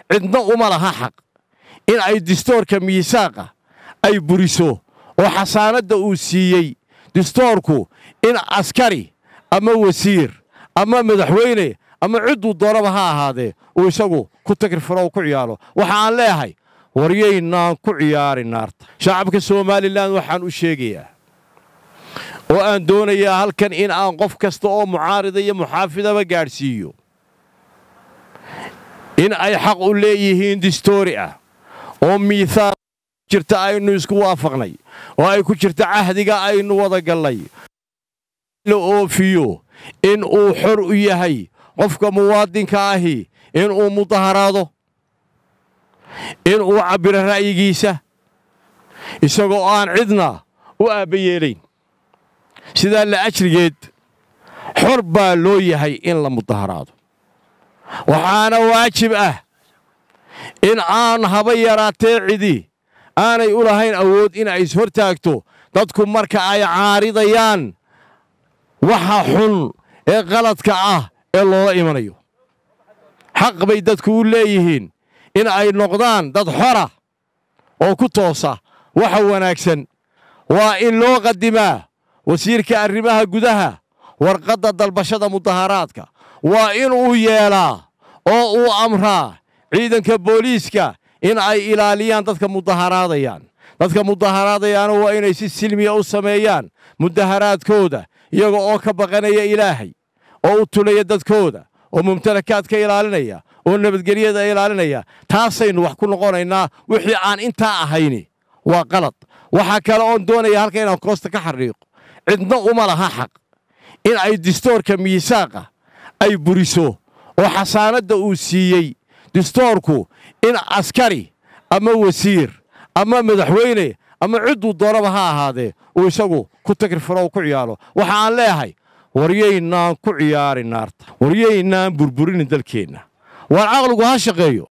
cidna uma laha xaq in ay dastuurka miisaaqa ay buriso oo xasaanada uu siiyey dastuurku in askari ama wasiir ama madaxweyne ama ciduu doonaba ha ahaadee uu isagu ku tagrifaro ku ciyaaro waxa aan leeyahay waryeynaan ku ciyaari naarta shacabka Soomaaliland waxaan u sheegayaa oo aan doonayaa halkan in aan qof kasta oo mucaarida iyo muxaafidaba gaarsiiyo in ay xaq u leeyihiin dastuuri ah oo miisaaq jirta aynu isku waafaqnay oo ay ku jirta cahdiga aynu wada galnay la oofiyo in uu xor u yahay qofka muwaadinka ahi in uu mudaharaado in uu cabiro ra'yigiisa isagoo aan cidna u aabayeelayn sida la ajrigeed xor baa loo yahay in la mudaharaado waxaana waajib ah in aan haba yaraatee cidi aanay u lahayn awood in ay hortaagto dadku marka ay caaridayaan waxa xun ee qaladka ah ee loo imanayo xaq bay dadku u leeyihiin in ay noqdaan dad xora oo ku toosa waxa wanaagsan waa in loo qadimaa wasiirka arrimaha gudaha warqadda dalbashada mudaharaadka waa in uu yeelaa oo uu amraa ciidanka booliiska in ay ilaaliyaan dadka mudaharaadayaan waa inay si silmiya u sameeyaan mudaharaadkooda iyaga oo ka baqanaya ilaahay oo u tulaya dadkooda oo mumtalakaadka ilaalinaya oo nabadgelyada ilaalinaya taasaynu wax ku noqonaynaa wixii aan intaa ahayni waa qalad waxa kale oo doonaya halka inaan koosta ka xariiqo cidna uma laha xaq in ay dastuurka miisaaqa ay buriso oo xasaanada uu siiyey dastuurku in askari ama wasiir ama madaxweyne ama ciduu doonaba ha ahaadee uu isagu ku tagrifaro ku ciyaaro waxa aan leeyahay waryeynaan ku ciyaari naarta waryeynaan burburin dalkeena war aqligu ha shaqeeyo